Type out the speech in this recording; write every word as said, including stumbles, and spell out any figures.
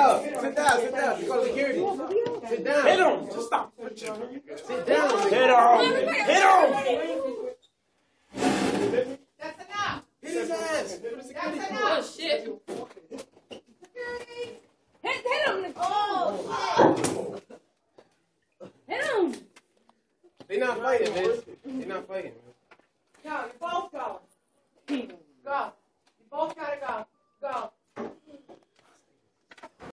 up. Sit down. Sit down. Call security. Sit down. Hit him. Just stop. Sit down. Hit him. Hit him. That's enough. Hit his ass. That's enough. Oh, shit. Hit, hit him. Oh, Hit him. They not fighting, Vince. They not fighting. no, you both go.